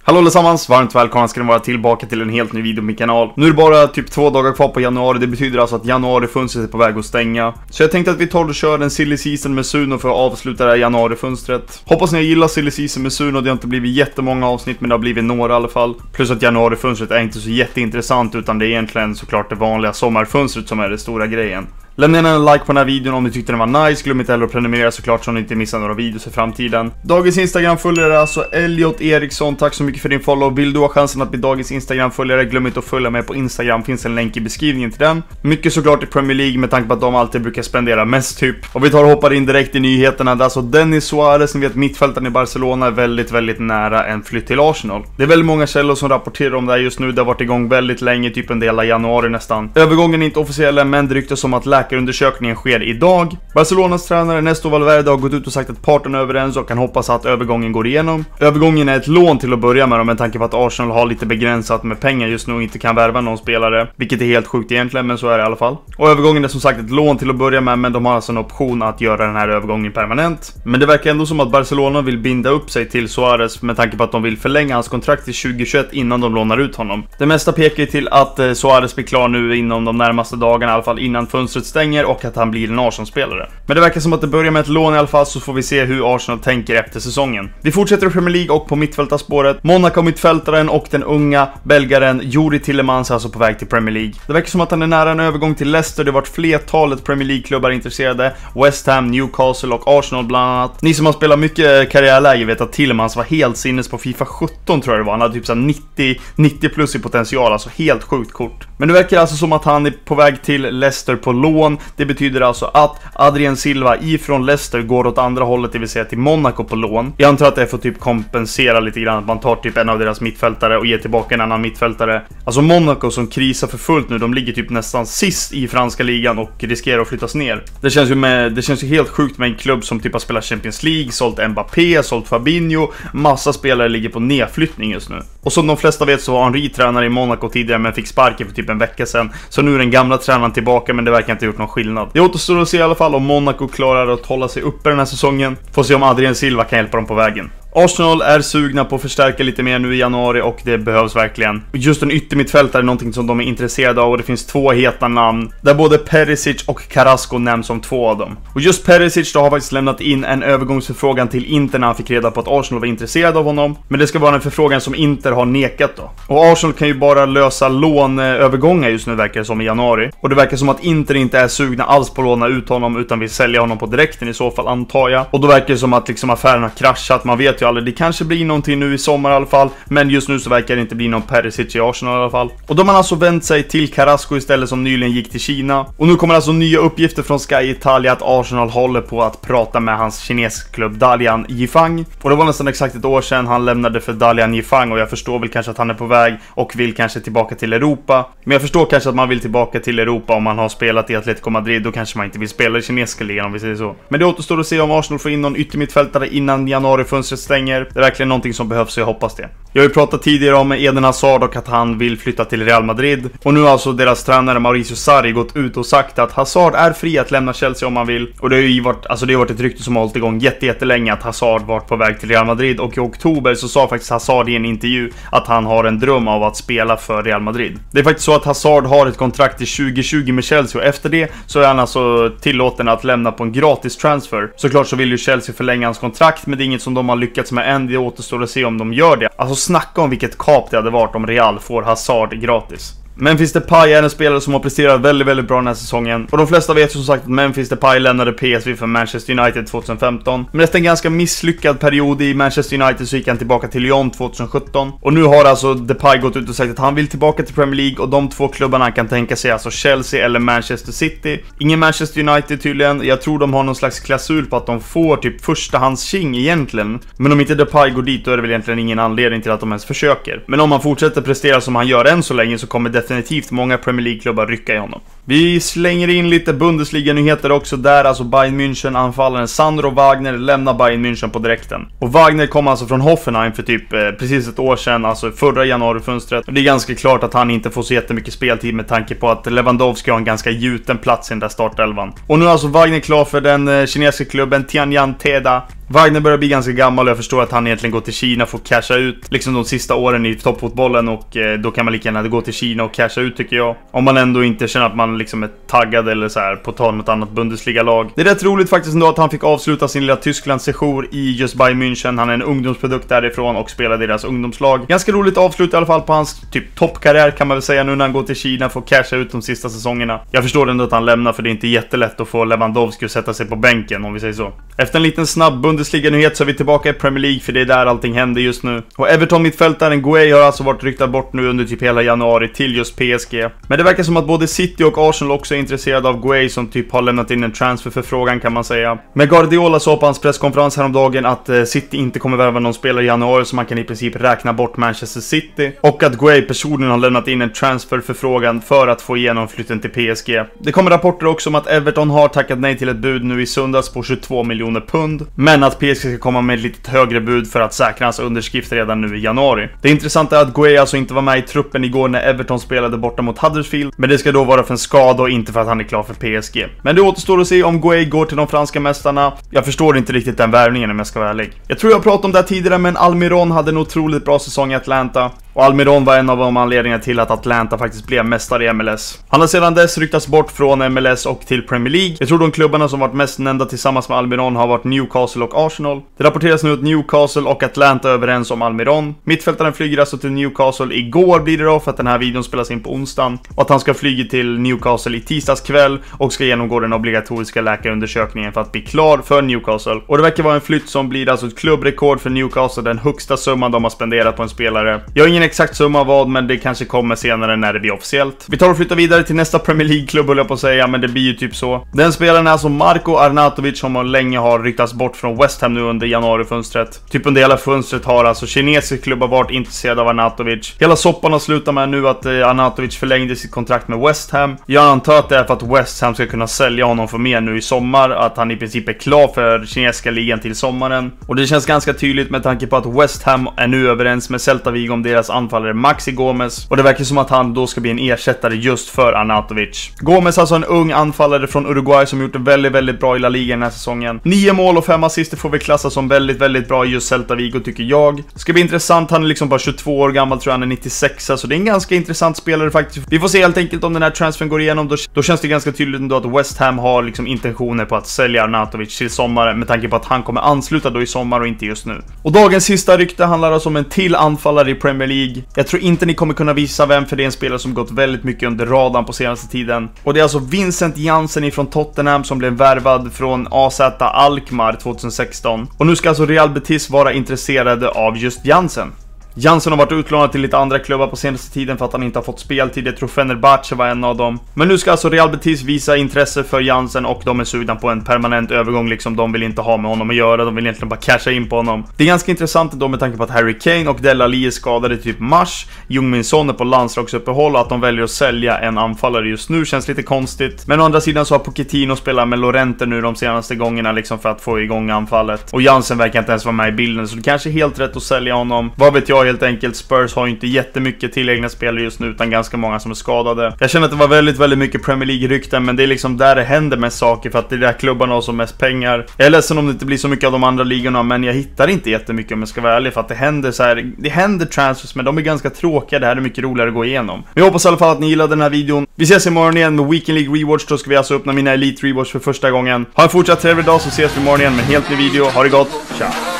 Hallå allesammans, varmt välkomna ska ni vara tillbaka till en helt ny video på min kanal. Nu är det bara typ 2 dagar kvar på januari, det betyder alltså att januarifönstret är på väg att stänga. Så jag tänkte att vi tar och kör en silly season med Suno för att avsluta det här januarifönstret. Hoppas ni gillar silly season med Suno, det har inte blivit jättemånga avsnitt men det har blivit några i alla fall. Plus att januarifönstret är inte så jätteintressant utan det är egentligen såklart det vanliga sommarfönstret som är det stora grejen. Lämna gärna en like på den här videon om ni tyckte den var nice. Glöm inte heller att prenumerera såklart så ni inte missar några videos i framtiden. Dagens Instagram-följare är alltså Elliot Eriksson. Tack så mycket för din follow. Vill du ha chansen att bli dagens Instagram-följare, glöm inte att följa mig på Instagram. Finns en länk i beskrivningen till den. Mycket såklart i Premier League med tanke på att de alltid brukar spendera mest typ. Och vi tar och hoppar in direkt i nyheterna. Det är alltså Denis Suarez, ni vet mittfältaren i Barcelona, är väldigt nära en flytt till Arsenal. Det är väldigt många källor som rapporterar om det här just nu. Det har varit igång väldigt länge, typ en del av januari nästan. Övergången är inte officiell men det ryktas om att läkarundersökningen sker idag. Barcelonas tränare Nesto Valverde har gått ut och sagt att parterna är överens och kan hoppas att övergången går igenom. Övergången är ett lån till att börja med med tanke på att Arsenal har lite begränsat med pengar just nu och inte kan värva någon spelare. Vilket är helt sjukt egentligen, men så är det i alla fall. Och övergången är som sagt ett lån till att börja med, men de har alltså en option att göra den här övergången permanent. Men det verkar ändå som att Barcelona vill binda upp sig till Suarez med tanke på att de vill förlänga hans kontrakt till 2021 innan de lånar ut honom. Det mesta pekar till att Suarez blir klar nu inom de närmaste dagarna, i alla fall innan fönstret stänger, och att han blir en Arsenal-spelare. Men det verkar som att det börjar med ett lån i alla fall, så får vi se hur Arsenal tänker efter säsongen. Vi fortsätter i Premier League och på mittfältarspåret. Monaco-mittfältaren och den unga belgaren Youri Tielemans är alltså på väg till Premier League. Det verkar som att han är nära en övergång till Leicester. Det har varit flertalet Premier League-klubbar intresserade. West Ham, Newcastle och Arsenal bland annat. Ni som har spelat mycket karriärläge vet att Tielemans var helt sinnes på FIFA 17 tror jag det var. Han hade typ så 90 plus i potential, alltså helt sjukt kort. Men det verkar alltså som att han är på väg till Leicester på lån. Det betyder alltså att Adrien Silva ifrån Leicester går åt andra hållet, det vill säga till Monaco på lån. Jag antar att det är för att typ kompensera lite grann, att man tar typ en av deras mittfältare och ger tillbaka en annan mittfältare. Alltså Monaco som krisar för fullt nu, de ligger typ nästan sist i franska ligan och riskerar att flyttas ner. Det känns ju helt sjukt med en klubb som typ har spelat Champions League, sålt Mbappé, sålt Fabinho. Massa spelare ligger på nedflyttning just nu. Och som de flesta vet så var Henry tränare i Monaco tidigare men fick sparken för typ en vecka sedan. Så nu är den gamla tränaren tillbaka, men det verkar inte ha gjort någon skillnad. Det återstår att se i alla fall om Monaco klarar att hålla sig uppe den här säsongen. Får se om Adrien Silva kan hjälpa dem på vägen. Arsenal är sugna på att förstärka lite mer nu i januari och det behövs verkligen. Just en yttermittfältare är någonting som de är intresserade av och det finns 2 heta namn där både Perisic och Carrasco nämns som 2 av dem. Och just Perisic då har faktiskt lämnat in en övergångsförfrågan till Inter när han fick reda på att Arsenal var intresserade av honom. Men det ska vara en förfrågan som Inter har nekat då. Och Arsenal kan ju bara lösa lånövergångar just nu verkar det som i januari. Och det verkar som att Inter inte är sugna alls på att låna ut honom utan vill sälja honom på direkten i så fall, antar jag. Och då verkar det som att liksom affären har kraschat, man vet det kanske blir någonting nu i sommar i alla fall, men just nu så verkar det inte bli någon Perisic i Arsenal i alla fall. Och då har man alltså vänt sig till Carrasco istället som nyligen gick till Kina. Och nu kommer alltså nya uppgifter från Sky Italia att Arsenal håller på att prata med hans kinesiska klubb Dalian Yifang. Och det var nästan exakt ett år sedan han lämnade för Dalian Yifang och jag förstår väl kanske att han är på väg och vill kanske tillbaka till Europa. Men jag förstår kanske att man vill tillbaka till Europa om man har spelat i Atletico Madrid, då kanske man inte vill spela i kinesiska ligan om vi säger så. Men det återstår att se om Arsenal får in någon yttermittfältare innan januarifönstret stänger. Det är verkligen någonting som behövs så jag hoppas det. Jag har ju pratat tidigare om Eden Hazard och att han vill flytta till Real Madrid. Och nu har alltså deras tränare Mauricio Sarri gått ut och sagt att Hazard är fri att lämna Chelsea om han vill. Och det har ju varit ett rykte som har hållit igång jättelänge att Hazard varit på väg till Real Madrid. Och i oktober så sa faktiskt Hazard i en intervju att han har en dröm av att spela för Real Madrid. Det är faktiskt så att Hazard har ett kontrakt till 2020 med Chelsea och efter det så är han alltså tillåten att lämna på en gratis transfer. Såklart så vill ju Chelsea förlänga hans kontrakt, men det är inget som de har lyckats med än. Det återstår att se om de gör det. Alltså snacka om vilket kap det hade varit om Real får Hazard gratis. Memphis Depay är en spelare som har presterat väldigt bra den här säsongen. Och de flesta vet ju som sagt att Memphis Depay lämnade PSV för Manchester United 2015. Men efter en ganska misslyckad period i Manchester United så gick han tillbaka till Lyon 2017. Och nu har alltså Depay gått ut och sagt att han vill tillbaka till Premier League. Och de 2 klubbarna han kan tänka sig alltså Chelsea eller Manchester City. Ingen Manchester United tydligen. Jag tror de har någon slags klausul på att de får typ förstahandsking egentligen. Men om inte Depay går dit då är det väl egentligen ingen anledning till att de ens försöker. Men om han fortsätter prestera som han gör än så länge så kommer definitivt många Premier League-klubbar rycka i honom. Vi slänger in lite Bundesliga-nyheter också där, alltså Bayern München anfallaren Sandro Wagner lämnar Bayern München på direkten. Och Wagner kom alltså från Hoffenheim för typ precis ett år sedan, alltså förra januarifönstret. Och det är ganska klart att han inte får så jättemycket speltid med tanke på att Lewandowski har en ganska gjuten plats i den där startelvan. Och nu är alltså Wagner klar för den kinesiska klubben Tianyan Teda. Wagner börjar bli ganska gammal och jag förstår att han egentligen går till Kina för att casha ut liksom de sista åren i toppfotbollen, och då kan man lika gärna gå till Kina och casha ut, tycker jag. Om man ändå inte känner att man liksom är taggad eller så här på tal något annat Bundesliga-lag. Det är rätt roligt faktiskt ändå att han fick avsluta sin lilla Tyskland-sejour i just Bayern München. Han är en ungdomsprodukt därifrån och spelar deras ungdomslag. Ganska roligt avslut i alla fall på hans typ toppkarriär, kan man väl säga, nu när han går till Kina för att casha ut de sista säsongerna. Jag förstår ändå att han lämnar, för det är inte jättelätt att få Lewandowski att sätta sig på bänken, om vi säger så. Efter en liten snabb Bundesliga-nyhet så är vi tillbaka i Premier League, för det är där allting händer just nu. Och Everton-mittfältaren Gueye har alltså varit ryktad bort nu under typ hela januari till just PSG. Men det verkar som att både City och Arsenal också är intresserade av Gueye, som typ har lämnat in en transferförfrågan, kan man säga. Men Guardiola sa på hans presskonferens häromdagen att City inte kommer värva någon spelare i januari, så man kan i princip räkna bort Manchester City. Och att Gueye personligen har lämnat in en transferförfrågan för att få igenom flytten till PSG. Det kommer rapporter också om att Everton har tackat nej till ett bud nu i söndags på 22 miljoner pund. Men att PSG ska komma med ett lite högre bud för att säkra hans underskrift redan nu i januari. Det intressanta är att Gueye alltså inte var med i truppen igår när Everton spelade borta mot Huddersfield. Men det ska då vara för en skada och inte för att han är klar för PSG. Men det återstår att se om Gueye går till de franska mästarna. Jag förstår inte riktigt den värvningen, om jag ska vara ärlig. Jag tror jag pratade om det här tidigare, men Almiron hade en otroligt bra säsong i Atlanta. Och Almiron var en av de anledningarna till att Atlanta faktiskt blev mästare i MLS. Han har sedan dess ryktats bort från MLS och till Premier League. Jag tror de klubbarna som varit mest nämnda tillsammans med Almiron har varit Newcastle och Arsenal. Det rapporteras nu att Newcastle och Atlanta är överens om Almiron. Mittfältaren flyger alltså till Newcastle igår, blir det då, för att den här videon spelas in på onsdagen. Och att han ska flyga till Newcastle i tisdagskväll och ska genomgå den obligatoriska läkarundersökningen för att bli klar för Newcastle. Och det verkar vara en flytt som blir alltså ett klubbrekord för Newcastle, den högsta summan de har spenderat på en spelare. Jag har ingen exakt summa vad, men det kanske kommer senare när det blir officiellt. Vi tar och flyttar vidare till nästa Premier League-klubb, höll jag på att säga, men det blir ju typ så. Den spelaren är alltså Marko Arnautovic, som länge har ryktats bort från West Ham nu under januarifönstret. Typ under hela fönstret har alltså kinesiska klubbar varit intresserade av Arnautovic. Hela soppan har slutat med nu att Arnautovic förlängde sitt kontrakt med West Ham. Jag antar att det är för att West Ham ska kunna sälja honom för mer nu i sommar, att han i princip är klar för kinesiska ligan till sommaren. Och det känns ganska tydligt med tanke på att West Ham är nu överens med Celta Vigo om deras anfallare Maxi Gomez, och det verkar som att han då ska bli en ersättare just för Arnautovic. Gomez, alltså en ung anfallare från Uruguay som gjort det väldigt bra i La Liga den här säsongen. 9 mål och 5 assister får vi klassa som väldigt bra i just Celta Vigo, tycker jag. Ska bli intressant, han är liksom bara 22 år gammal, tror jag, han är 96, så det är en ganska intressant spelare faktiskt. Vi får se helt enkelt om den här transfern går igenom. Då känns det ganska tydligt ändå att West Ham har liksom intentioner på att sälja Arnautovic till sommaren, med tanke på att han kommer ansluta då i sommar och inte just nu. Och dagens sista rykte handlar alltså om en till anfallare i Premier League. Jag tror inte ni kommer kunna visa vem, för det är en spelare som gått väldigt mycket under radarn på senaste tiden. Och det är alltså Vincent Janssen ifrån Tottenham som blev värvad från AZ Alkmaar 2016. Och nu ska alltså Real Betis vara intresserade av just Janssen. Janssen har varit utlånad till lite andra klubbar på senaste tiden för att han inte har fått speltid. Jag tror Fenerbahce var en av dem. Men nu ska alltså Real Betis visa intresse för Janssen, och de är sugna på en permanent övergång liksom. De vill inte ha med honom att göra, de vill egentligen bara casha in på honom. Det är ganska intressant då med tanke på att Harry Kane och Dele Alli är skadade typ mars. Jungmin Son är på landslagsuppehåll, och att de väljer att sälja en anfallare just nu känns lite konstigt. Men å andra sidan så har Pochettino spelat med Lorente nu de senaste gångerna liksom för att få igång anfallet. Och Janssen verkar inte ens vara med i bilden, så det kanske är helt rätt att sälja honom. Vad vet jag helt enkelt. Spurs har ju inte jättemycket tillgängliga spelare just nu, utan ganska många som är skadade. Jag känner att det var väldigt mycket Premier League-rykten, men det är liksom där det händer mest saker, för att det är där klubbarna har som mest pengar. Jag är ledsen om det inte blir så mycket av de andra ligorna, men jag hittar inte jättemycket om jag ska vara ärlig, för att det händer så här, det händer transfers, men de är ganska tråkiga. Det här är mycket roligare att gå igenom. Men jag hoppas i alla fall att ni gillade den här videon. Vi ses imorgon igen med Weekend League Rewatch. Då ska vi alltså öppna mina Elite Rewatch för första gången. Ha en fortsatt trevlig dag, så ses vi imorgon igen med en helt ny video. Ha det gott, ciao!